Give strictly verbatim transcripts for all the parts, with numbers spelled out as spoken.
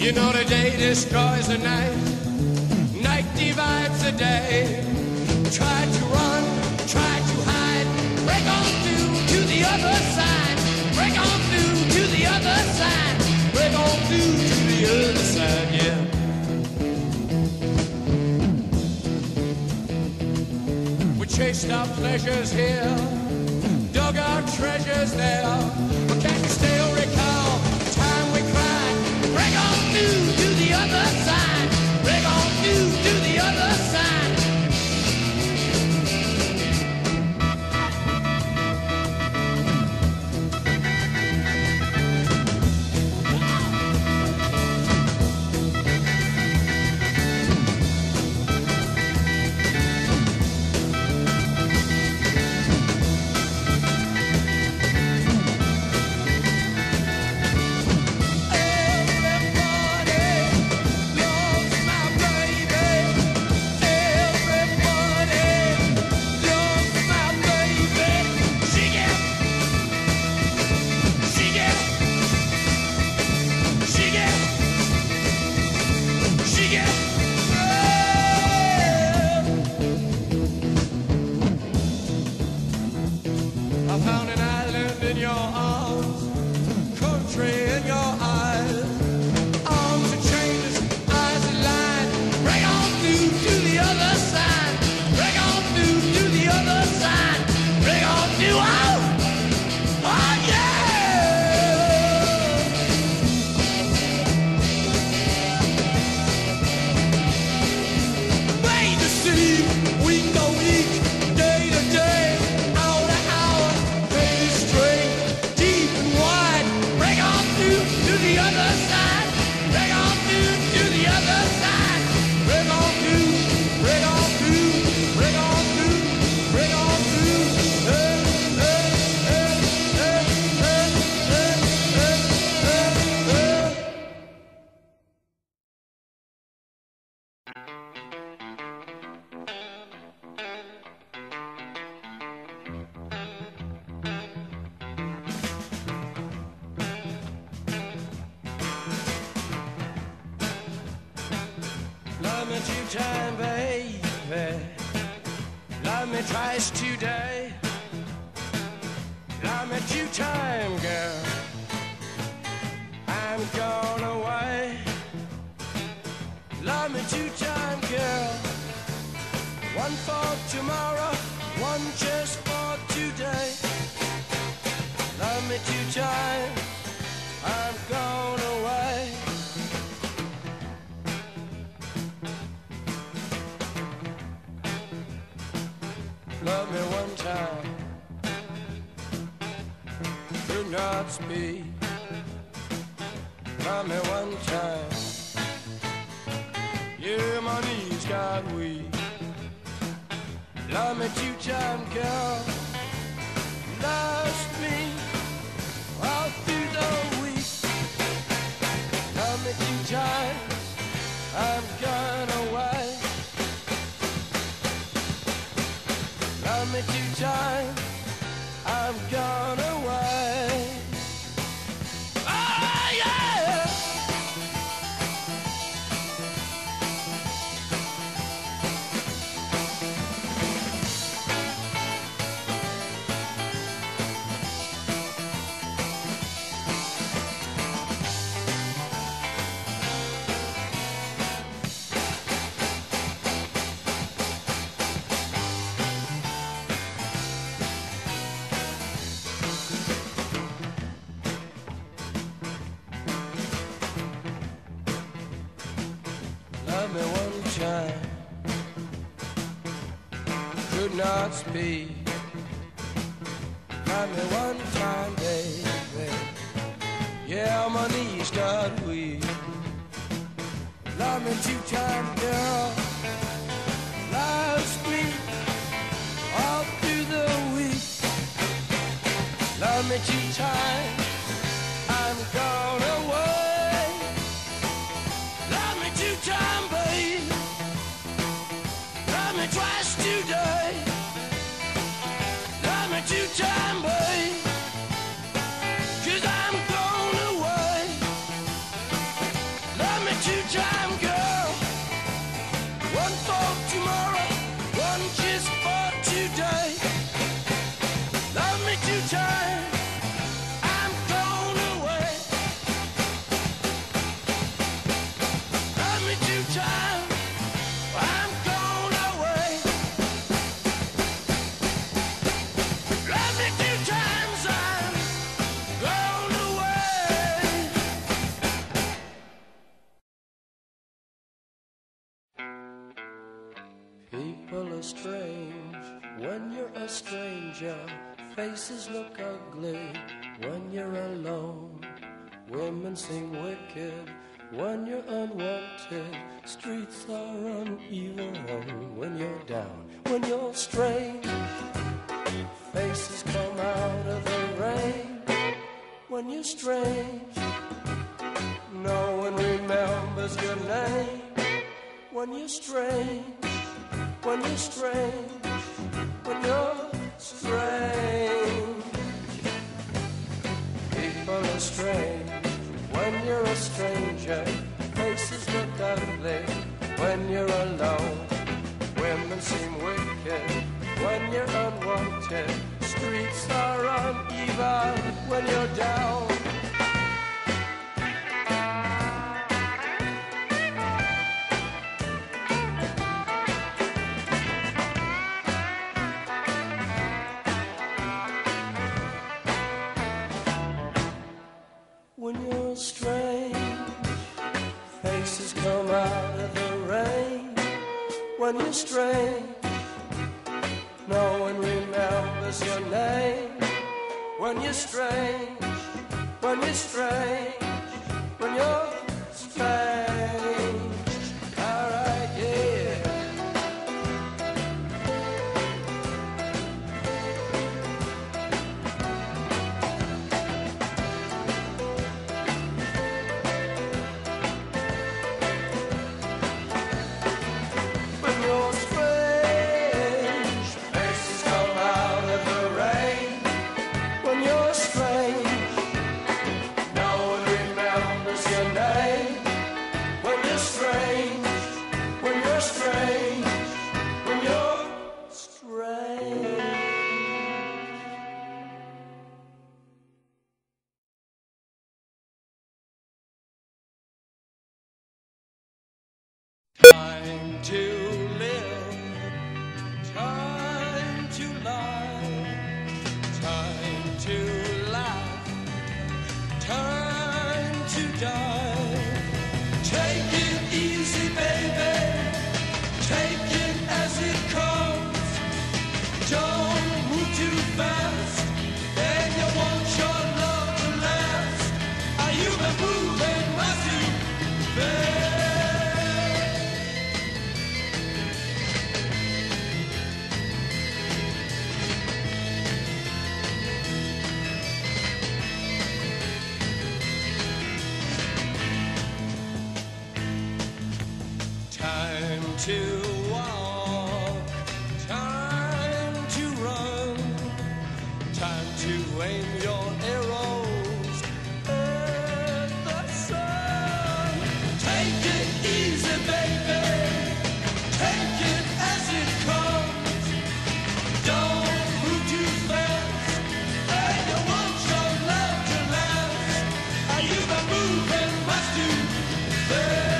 You know the day destroys the night, night divides the day. Try to run, try to hide, break on through to the other side, break on through to the other side, break on through to the other side, yeah. We chased our pleasures here, dug our treasures there, but can you still recall the time we cried? Break on through to the other side, break on through to the other side. I found an island in your arms, country in your eyes, arms are changes, eyes are line. Break on through to the other side, break on through to the other side, break on through, oh, oh yeah! Made to see, week to week, day to day, hour to hour. The other side, break on through to the other side, break on through, break on through, break on through, break on through. Hey, hey, hey, hey, hey, hey, hey, hey, hey. Love me two times, baby. Love me twice today. Love me two times, girl. I'm gone away. Love me two times, girl. One for tomorrow, one just for today. Love me two times. I'm gone away. Love me one time, could not speak. Love me one time, yeah, my knees got weak. Love me two times, girl. Lost me all through the week. Love me two times, I'm gone away. Love me two times, I'm gone away. Oh yeah! Love me one time, could not speak. Love me one time, baby. Yeah, my knees got weak. Love me two times, girl. Lost me all through the week. Love me two times, I'm gone away. Love me two times, babe. Love me twice today. Love me two times, babe. 'Cause I'm gone away. Love me strange when you're a stranger. Faces look ugly when you're alone. Women seem wicked when you're unwanted. Streets are uneven when you're down. When you're strange, faces come out of the rain. When you're strange, no one remembers your name. When you're strange, when you're strange, when you're strange. People are strange when you're a stranger. Faces look ugly when you're alone. Women seem wicked when you're unwanted. Streets are uneven when you're down. When you're strange, faces come out of the rain. When you're strange, no one remembers your name. When you're strange, when you're strange, when you're strange. Alright, yeah. When you're strange, faces come out of the rain. When you're strange, no one remembers your name. When you're strange, when you're strange, when you're strange. Time to live, time to lie, time to laugh, time to die. Take it easy, baby, take it as it comes. Don't move too fast, and you want your love to last. Are you been moving my too fast? Time to walk, time to run, time to aim your arrows at the sun. Take it easy, baby, take it as it comes. Don't move too fast, and you want your love to last. Are you been moving much too fast?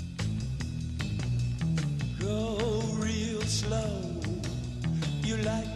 Go real slow. You like